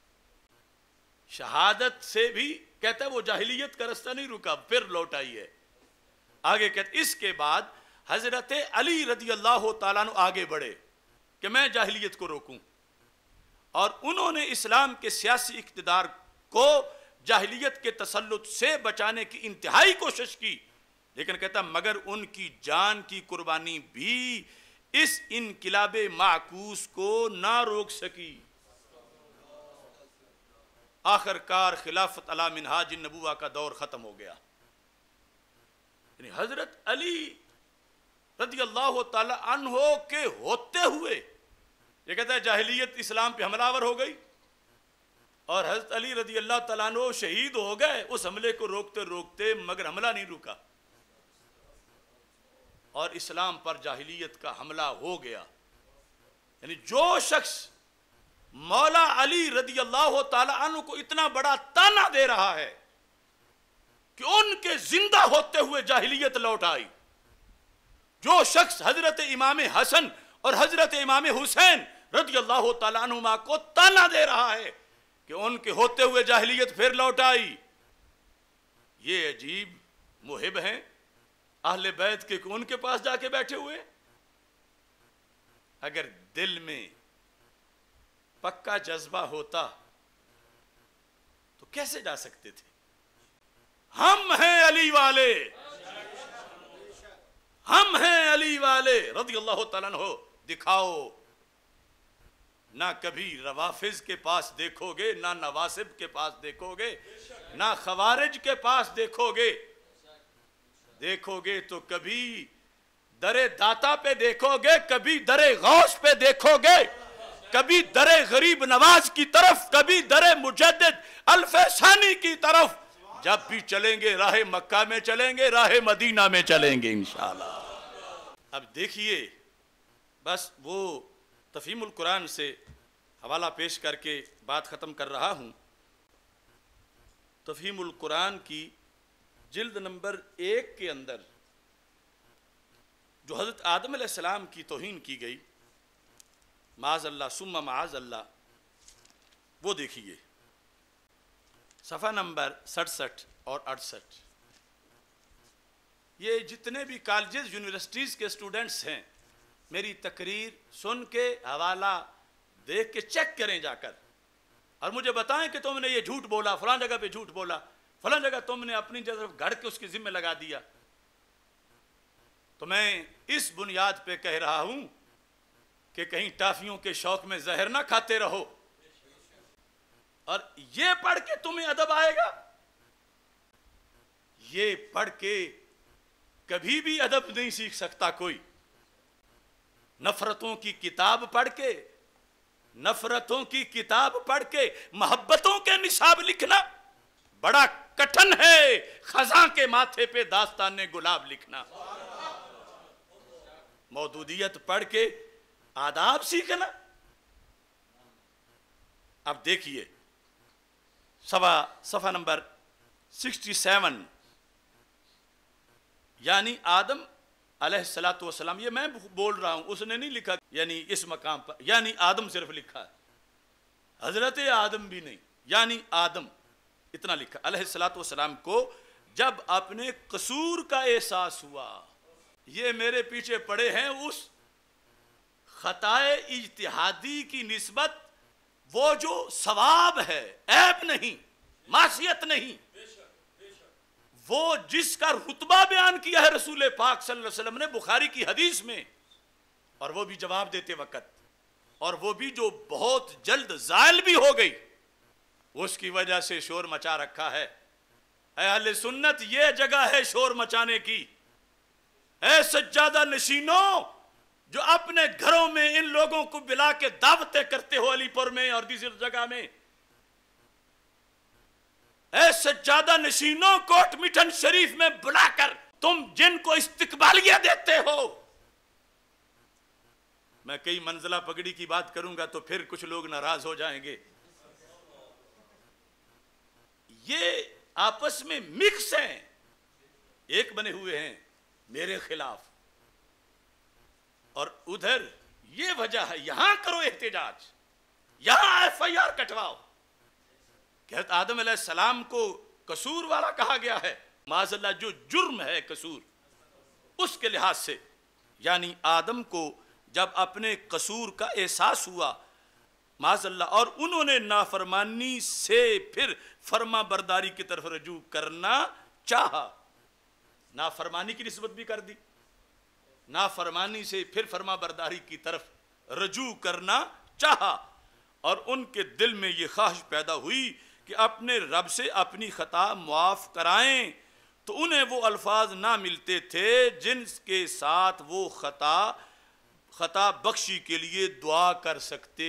شہادت سے بھی کہتا ہے وہ جاہلیت کا رستہ نہیں رکا، پھر لوٹ آئی ہے۔ آگے کہتے اس کے بعد حضرت علی رضی اللہ تعالیٰ عنہ آگے بڑھے کہ میں جاہلیت کو روکوں، اور انہوں نے اسلام کے سیاسی اقتدار کو جاہلیت کے تسلط سے بچانے کی انتہائی کوشش کی، لیکن کہتا مگر ان کی جان کی قربانی بھی اس انقلاب معکوس کو نہ روک سکی۔ آخر کار خلافت علی منہاج النبوہ کا دور ختم ہو گیا۔ یعنی حضرت علی رضی اللہ تعالی عنہ کے ہوتے ہوئے یہ کہتا ہے جاہلیت اسلام پہ حملہ آور ہو گئی، اور حضرت علی رضی اللہ تعالیٰ عنہ شہید ہو گئے اس حملے کو روکتے روکتے، مگر حملہ نہیں رکا اور اسلام پر جاہلیت کا حملہ ہو گیا۔ یعنی جو شخص مولا علی رضی اللہ تعالیٰ عنہ کو اتنا بڑا تانا دے رہا ہے کہ ان کے زندہ ہوتے ہوئے جاہلیت لوٹ آئی، جو شخص حضرت امام حسن اور حضرت امام حسین رضی اللہ تعالیٰ عنہما کو تانا دے رہا ہے کہ ان کے ہوتے ہوئے جاہلیت پھر لوٹ آئی، یہ عجیب محب ہیں اہل بیت کے کہ ان کے پاس جا کے بیٹھے ہوئے۔ اگر دل میں پکا جذبہ ہوتا تو کیسے جا سکتے تھے؟ ہم ہیں علی والے، ہم ہیں علی والے رضی اللہ تعالیٰ عنہ، دکھاؤ۔ نہ کبھی روافض کے پاس دیکھو گے، نہ نواسب کے پاس دیکھو گے، نہ خوارج کے پاس دیکھو گے، دیکھو گے تو کبھی در داتا پہ دیکھو گے، کبھی در غوث پہ دیکھو گے، کبھی در غریب نواز کی طرف، کبھی در مجدد الف ثانی کی طرف۔ جب بھی چلیں گے راہ مکہ میں چلیں گے، راہ مدینہ میں چلیں گے انشاءاللہ۔ اب دیکھیے، بس وہ تفہیم القرآن سے حوالہ پیش کر کے بات ختم کر رہا ہوں۔ تفہیم القرآن کی جلد نمبر 1 کے اندر جو حضرت آدم علیہ السلام کی توہین کی گئی، معاذ اللہ ثم معاذ اللہ، وہ دیکھیے صفحہ نمبر 67 اور 68۔ یہ جتنے بھی کالجز یونیورسٹیز کے اسٹوڈنٹس ہیں، میری تقریر سن کے حوالہ دیکھ کے چیک کریں جا کر، اور مجھے بتائیں کہ تم نے یہ جھوٹ بولا، فلاں جگہ پہ جھوٹ بولا، فلاں جگہ تم نے اپنی جگہ گھڑ کے اس کی ذمہ لگا دیا۔ تو میں اس بنیاد پہ کہہ رہا ہوں کہ کہیں ٹافیوں کے شوق میں زہر نہ کھاتے رہو، اور یہ پڑھ کے تمہیں ادب آئے گا، یہ پڑھ کے کبھی بھی ادب نہیں سیکھ سکتا کوئی۔ نفرتوں کی کتاب پڑھ کے، نفرتوں کی کتاب پڑھ کے محبتوں کے نصاب لکھنا بڑا کٹھن ہے، خزاں کے ماتھے پہ داستان گلاب لکھنا۔ مودودیت پڑھ کے آداب سیکھنا۔ اب دیکھیے صفحہ نمبر 67، یعنی آدم علیہ السلام، یہ میں بول رہا ہوں، اس نے نہیں لکھا یعنی اس مقام پر، یعنی آدم صرف لکھا ہے، حضرت آدم بھی نہیں، یعنی آدم اتنا لکھا۔ علیہ السلام کو جب اپنے قصور کا احساس ہوا، یہ میرے پیچھے پڑے ہیں اس خطائے اجتہادی کی نسبت، وہ جو ثواب ہے، عیب نہیں، معصیت نہیں، وہ جس کا رتبہ بیان کیا ہے رسول پاک صلی اللہ علیہ وسلم نے بخاری کی حدیث میں، اور وہ بھی جواب دیتے وقت، اور وہ بھی جو بہت جلد زائل بھی ہو گئی، اس کی وجہ سے شور مچا رکھا ہے۔ اے اہل سنت، یہ جگہ ہے شور مچانے کی۔ اے سجادہ نشینوں جو اپنے گھروں میں ان لوگوں کو بلا کے دعوتیں کرتے ہو، علی پور میں اور دوسری جگہ میں، اے سجادہ نشینوں کوٹ مٹن شریف میں بلا کر تم جن کو استقبالیہ دیتے ہو، میں کئی منزلہ پگڑی کی بات کروں گا تو پھر کچھ لوگ ناراض ہو جائیں گے، یہ آپس میں مکس ہیں، ایک بنے ہوئے ہیں میرے خلاف، اور ادھر یہ وجہ ہے، یہاں کرو احتجاج، یہاں ایف آئی آر کٹواؤ کہ حضرت آدم علیہ السلام کو قصور والا کہا گیا ہے، معاذ اللہ جو جرم ہے قصور اس کے لحاظ سے، یعنی آدم کو جب اپنے قصور کا احساس ہوا معاذ اللہ، اور انہوں نے نافرمانی سے پھر فرما برداری کی طرف رجوع کرنا چاہا، نافرمانی کی نسبت بھی کر دی، نافرمانی سے پھر فرما برداری کی طرف رجوع کرنا چاہا، اور ان کے دل میں یہ خواہش پیدا ہوئی کہ اپنے رب سے اپنی خطا معاف کرائیں، تو انہیں وہ الفاظ نہ ملتے تھے جن کے ساتھ وہ خطا بخشی کے لیے دعا کر سکتے۔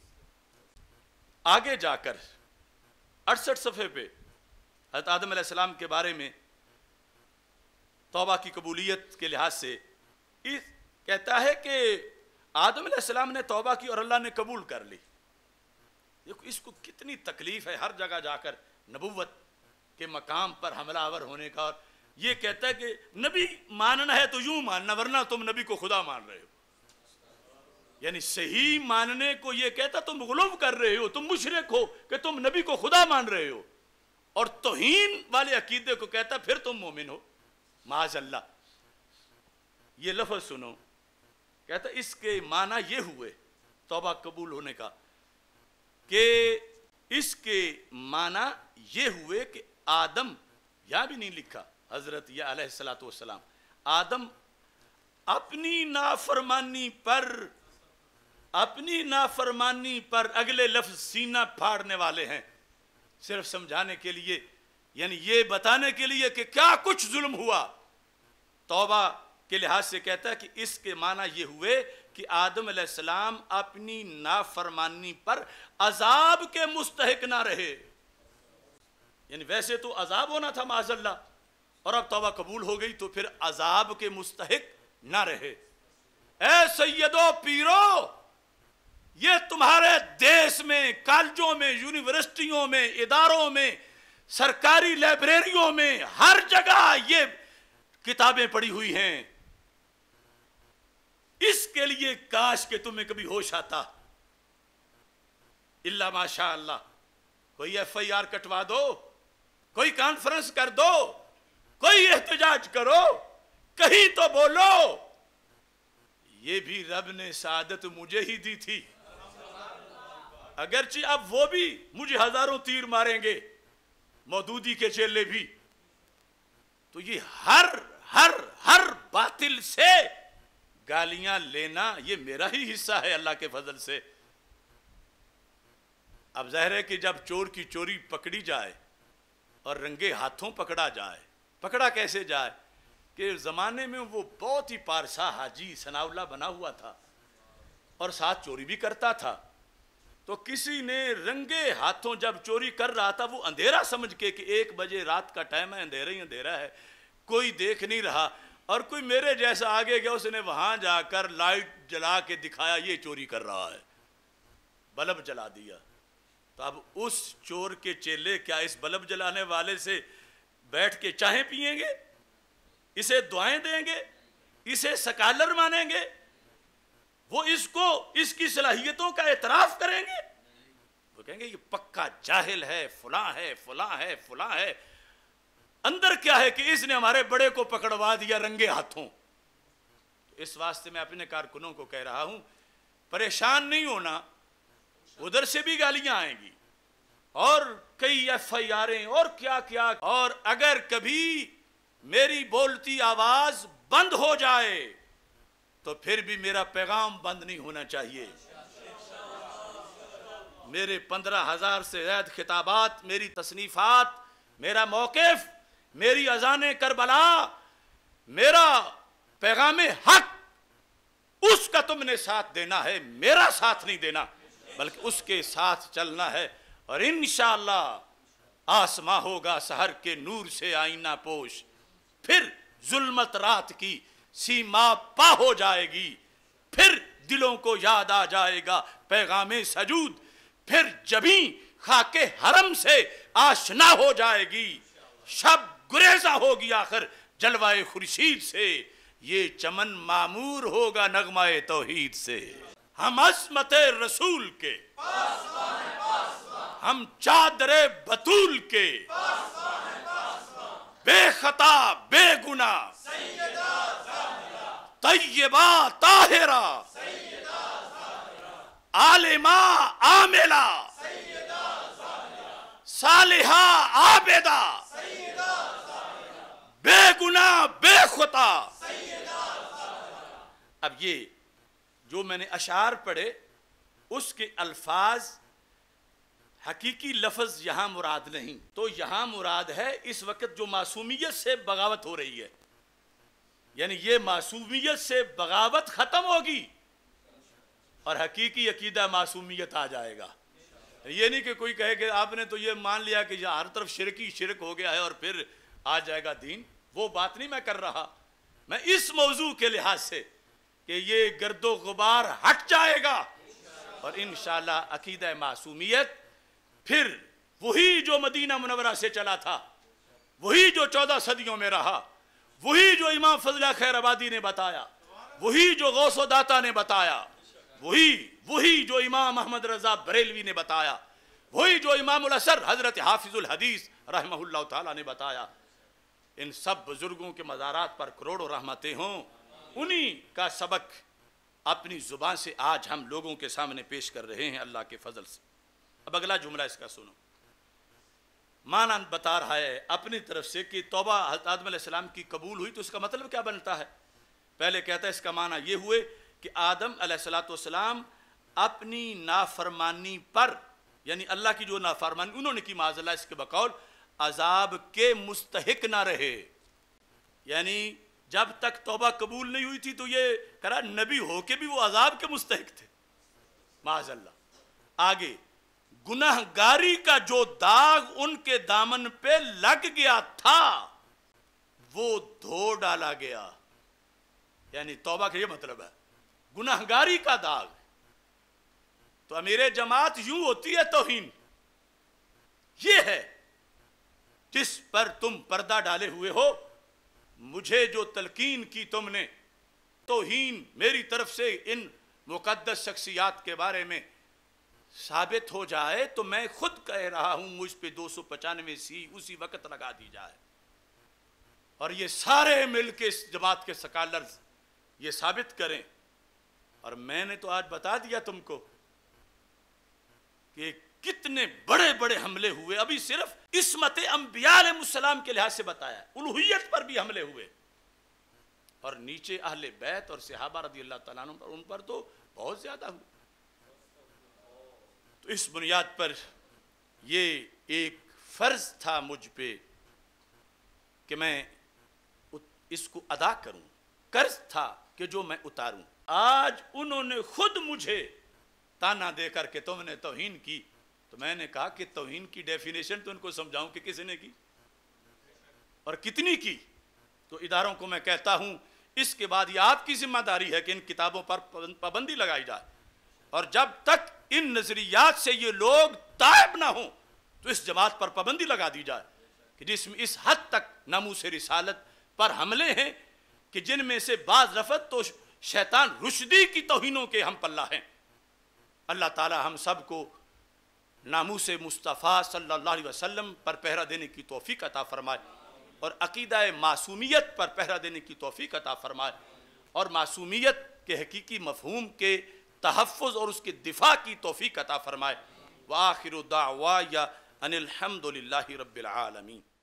آگے جا کر 68 صفحے پہ حضرت آدم علیہ السلام کے بارے میں توبہ کی قبولیت کے لحاظ سے کہتا ہے کہ آدم علیہ السلام نے توبہ کی اور اللہ نے قبول کر لی۔ دیکھو اس کو کتنی تکلیف ہے ہر جگہ جا کر نبوت کے مقام پر حملہ آور ہونے کا، اور یہ کہتا ہے کہ نبی ماننا ہے تو یوں ماننا، ورنہ تم نبی کو خدا مان رہے ہو۔ یعنی صحیح ماننے کو یہ کہتا تم غلو کر رہے ہو، تم مشرک ہو کہ تم نبی کو خدا مان رہے ہو، اور توہین والے عقیدے کو کہتا پھر تم مومن ہو، معاذ اللہ۔ یہ لفظ سنو، کہتا اس کے معنی یہ ہوئے توبہ قبول ہونے کا کہ اس کے معنی یہ ہوئے کہ آدم، یا بھی نہیں لکھا حضرت یا علیہ السلام، آدم اپنی نافرمانی پر اگلے لفظ سینہ پھاڑنے والے ہیں، صرف سمجھانے کے لیے، یعنی یہ بتانے کے لیے کہ کیا کچھ ظلم ہوا۔ توبہ کے لحاظ سے کہتا ہے کہ اس کے معنی یہ ہوئے کہ آدم علیہ السلام اپنی نافرمانی پر عذاب کے مستحق نہ رہے، یعنی ویسے تو عذاب ہونا تھا معاذ اللہ، اور اب توبہ قبول ہو گئی تو پھر عذاب کے مستحق نہ رہے۔ اے سیدو پیرو، یہ تمہارے دیس میں، کالجوں میں، یونیورسٹیوں میں، اداروں میں، سرکاری لائبریریوں میں، ہر جگہ یہ کتابیں پڑھی ہوئی ہیں، اس کے لیے کاش کہ تمہیں کبھی ہوش آتا۔ اللہ ماشاء اللہ، کوئی ایف آئی آر کٹوا دو، کوئی کانفرنس کر دو، کوئی احتجاج کرو، کہیں تو بولو یہ بھی رب نے سعادت مجھے ہی دی تھی، اگرچہ اب وہ بھی مجھے ہزاروں تیر ماریں گے، مودودی کے چیلے بھی۔ تو یہ ہر باطل سے گالیاں لینا یہ میرا ہی حصہ ہے اللہ کے فضل سے۔ اب ظاہر ہے کہ جب چور کی چوری پکڑی جائے اور رنگے ہاتھوں پکڑا جائے، پکڑا کیسے جائے کہ زمانے میں وہ بہت ہی پارسا حاجی ثناء اللہ بنا ہوا تھا اور ساتھ چوری بھی کرتا تھا، تو کسی نے رنگے ہاتھوں جب چوری کر رہا تھا، وہ اندھیرا سمجھ کے کہ 1 بجے رات کا ٹائم ہے، اندھیرا ہی اندھیرا ہے، کوئی دیکھ نہیں رہا، اور کوئی میرے جیسا آگے گیا، اس نے وہاں جا کر لائٹ جلا کے دکھایا یہ چوری کر رہا ہے، بلب جلا دیا۔ تو اب اس چور کے چیلے کیا اس بلب جلانے والے سے بیٹھ کے چائیں پئیں گے، اسے دعائیں دیں گے، اسے سکالر مانیں گے، وہ اس کی صلاحیتوں کا اعتراف کریں گے؟ وہ کہیں گے یہ پکا جاہل ہے، فلاں ہے، فلاں ہے، فلاں ہے۔ اندر کیا ہے کہ اس نے ہمارے بڑے کو پکڑوا دیا رنگے ہاتھوں۔ تو اس واسطے میں اپنے کارکنوں کو کہہ رہا ہوں، پریشان نہیں ہونا، ادھر سے بھی گالیاں آئیں گی اور کئی ایف آئی آریں اور کیا کیا، اور اگر کبھی میری بولتی آواز بند ہو جائے تو پھر بھی میرا پیغام بند نہیں ہونا چاہیے۔ میرے 15,000 سے زیادہ خطابات، میری تصنیفات، میرا موقف، میری اذان کربلا، میرا پیغام حق، اس کا تم نے ساتھ دینا ہے، میرا ساتھ نہیں دینا بلکہ اس کے ساتھ چلنا ہے، اور انشاءاللہ آسماں ہوگا سحر کے نور سے آئینہ پوش، پھر ظلمت رات کی سیما پا ہو جائے گی، پھر دلوں کو یاد آ جائے گا پیغام سجود، پھر جبیں خاک حرم سے آشنا ہو جائے گی، شب گریزہ ہوگی آخر جلوہ خورشید سے، یہ چمن معمور ہوگا نغمہ توحید سے۔ ہم عظمت رسول کے، ہم چادر بطول کے، بے خطا بے گناہ طیبہ طاہرہ عالمہ عاملہ صالحہ عابدہ بے گناہ بے خطا۔ اب یہ جو میں نے اشعار پڑھے اس کے الفاظ حقیقی لفظ یہاں مراد نہیں، تو یہاں مراد ہے اس وقت جو معصومیت سے بغاوت ہو رہی ہے، یعنی یہ معصومیت سے بغاوت ختم ہوگی اور حقیقی عقیدہ معصومیت آ جائے گا۔ یہ نہیں کہ کوئی کہے کہ آپ نے تو یہ مان لیا کہ ہر طرف شرک ہو گیا ہے اور پھر آ جائے گا دین، وہ بات نہیں میں کر رہا، میں اس موضوع کے لحاظ سے کہ یہ گرد و غبار ہٹ جائے گا اور انشاءاللہ عقیدہ معصومیت پھر وہی جو مدینہ منورہ سے چلا تھا، وہی جو 14 صدیوں میں رہا، وہی جو امام فضلہ خیر آبادی نے بتایا، وہی جو غوث و داتا نے بتایا، وہی جو امام احمد رضا بریلوی نے بتایا، وہی جو امام الاسر حضرت حافظ الحدیث رحمہ اللہ تعالیٰ نے بتایا، ان سب بزرگوں کے مزارات پر کروڑوں رحمتیں ہوں، انہی کا سبق اپنی زبان سے آج ہم لوگوں کے سامنے پیش کر رہے ہیں اللہ کے فضل سے۔ اب اگلا جملہ اس کا سنو، معنی بتا رہا ہے اپنی طرف سے کہ توبہ حضرت آدم علیہ السلام کی قبول ہوئی تو اس کا مطلب کیا بنتا ہے؟ پہلے کہتا ہے اس کا معنی یہ ہوئے کہ آدم علیہ السلام اپنی نافرمانی پر، یعنی اللہ کی جو نافرمانی انہوں نے کی معاذ اللہ اس کے بقول، عذاب کے مستحق نہ رہے، یعنی جب تک توبہ قبول نہیں ہوئی تھی تو یہ کرا نبی ہو کے بھی وہ عذاب کے مستحق تھے معاذ اللہ۔ آگے گناہ گاری کا جو داغ ان کے دامن پہ لگ گیا تھا وہ دھو ڈالا گیا، یعنی توبہ کا یہ مطلب ہے گناہ گاری کا داغ۔ تو امیر جماعت یوں ہوتی ہے توہین، یہ ہے جس پر تم پردہ ڈالے ہوئے ہو، مجھے جو تلقین کی تم نے توہین میری طرف سے ان مقدس شخصیات کے بارے میں ثابت ہو جائے تو میں خود کہہ رہا ہوں مجھ پہ 295 سی اسی وقت لگا دی جائے، اور یہ سارے مل کے اس جماعت کے سکالرز یہ ثابت کریں۔ اور میں نے تو آج بتا دیا تم کو کہ کتنے بڑے بڑے حملے ہوئے، ابھی صرف عصمت انبیاء علیہ السلام کے لحاظ سے بتایا، الوہیت پر بھی حملے ہوئے، اور نیچے اہل بیت اور صحابہ رضی اللہ تعالیٰ عنہ پر ان پر تو بہت زیادہ ہوئے۔ تو اس بنیاد پر یہ ایک فرض تھا مجھ پہ کہ میں اس کو ادا کروں، قرض تھا کہ جو میں اتاروں۔ آج انہوں نے خود مجھے تانا دے کر کہ تم نے توہین کی، تو میں نے کہا کہ توہین کی ڈیفینیشن تو ان کو سمجھاؤں کہ کس نے کی اور کتنی کی۔ تو اداروں کو میں کہتا ہوں اس کے بعد یہ آپ کی ذمہ داری ہے کہ ان کتابوں پر پابندی لگائی جائے، اور جب تک ان نظریات سے یہ لوگ تائب نہ ہوں تو اس جماعت پر پابندی لگا دی جائے کہ جس میں اس حد تک ناموس رسالت پر حملے ہیں کہ جن میں سے بعض رفت تو شیطان رشدی کی توہینوں کے ہم پلہ ہیں۔ اللہ تعالی ہم سب کو ناموس مصطفیٰ صلی اللہ علیہ وسلم پر پہرہ دینے کی توفیق عطا فرمائے، اور عقیدہ معصومیت پر پہرہ دینے کی توفیق عطا فرمائے، اور معصومیت کے حقیقی مفہوم کے تحفظ اور اس کے دفاع کی توفیق عطا فرمائے۔ وآخر دعوایا ان الحمد للہ رب العالمین۔